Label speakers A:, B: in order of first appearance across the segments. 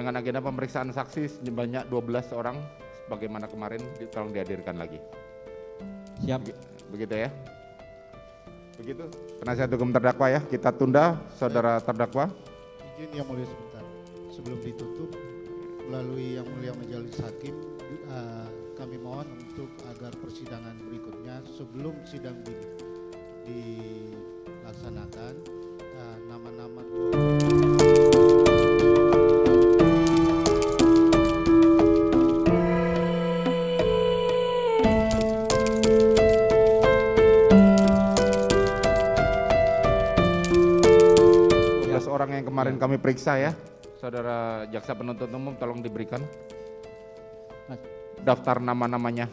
A: dengan agenda pemeriksaan saksi sebanyak 12 orang sebagaimana kemarin, tolong dihadirkan lagi.
B: Siap.
A: Begitu ya. Begitu, penasihat hukum terdakwa ya, kita tunda saudara terdakwa.
C: Izin yang mulia sebentar, sebelum ditutup melalui yang mulia majelis hakim, kami mohon untuk agar persidangan berikutnya sebelum sidang dilaksanakan, nama-nama
A: orang yang kemarin kami periksa ya, saudara jaksa penuntut umum tolong diberikan daftar nama-namanya.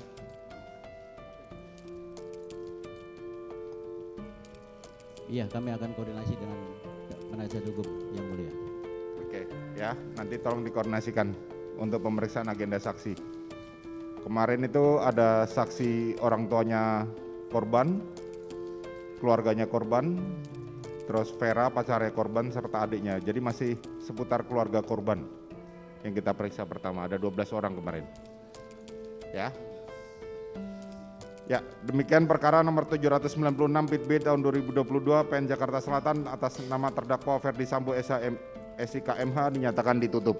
B: Iya, kami akan koordinasi dengan penasihat hukum yang mulia.
A: Oke, ya, nanti tolong dikoordinasikan untuk pemeriksaan agenda saksi. Kemarin itu ada saksi orang tuanya korban, keluarganya korban, terus Vera pacarnya korban serta adiknya. Jadi masih seputar keluarga korban yang kita periksa pertama. Ada 12 orang kemarin. Ya. Ya, demikian perkara nomor 796 PIT B tahun 2022 PN Jakarta Selatan atas nama terdakwa Ferdi Sambo SIK MH dinyatakan ditutup.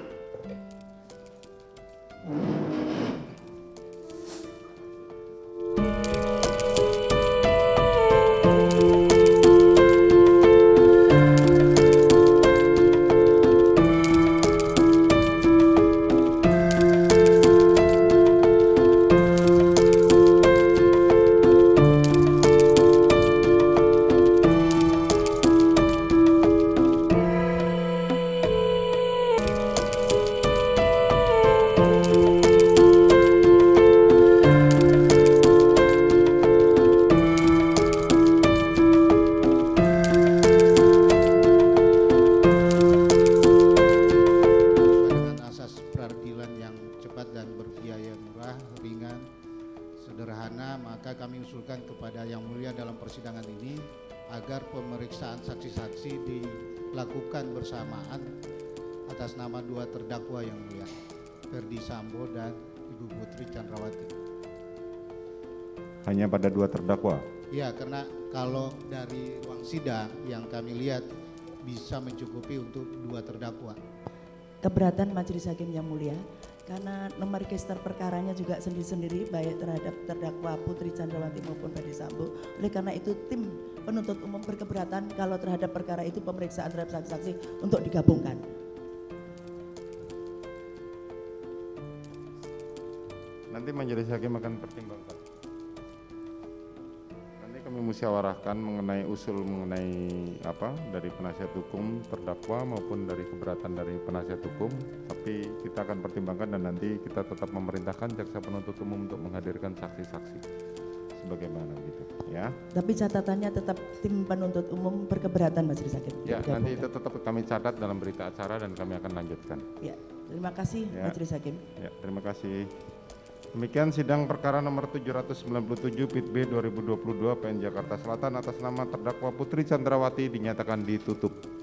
A: Bersamaan atas nama dua terdakwa yang mulia, Ferdi Sambo dan Ibu Putri Chandrawati. Hanya pada dua terdakwa?
C: Ya, karena kalau dari ruang sidang yang kami lihat bisa mencukupi untuk dua terdakwa.
D: Keberatan majelis hakim yang mulia, karena nomor register perkaranya juga sendiri-sendiri baik terhadap terdakwa Putri Chandrawati maupun Ferdi Sambo. Oleh karena itu tim penuntut umum berkeberatan kalau terhadap perkara itu pemeriksaan terhadap saksi-saksi untuk digabungkan.
A: Nanti majelis hakim akan pertimbangkan. Nanti kami musyawarahkan mengenai usul mengenai apa dari penasihat hukum terdakwa maupun dari keberatan dari penasihat hukum. Tapi kita akan pertimbangkan dan nanti kita tetap memerintahkan jaksa penuntut umum untuk menghadirkan saksi-saksi bagaimana gitu ya. Tapi
D: catatannya tetap tim penuntut umum berkeberatan majelis hakim.
A: Ya, nanti itu tetap kami catat dalam berita acara dan kami akan lanjutkan.
D: Ya, terima kasih ya, majelis hakim.
A: Ya, terima kasih. Demikian sidang perkara nomor 797 PIT B 2022 PN Jakarta Selatan atas nama terdakwa Putri Chandrawati dinyatakan ditutup.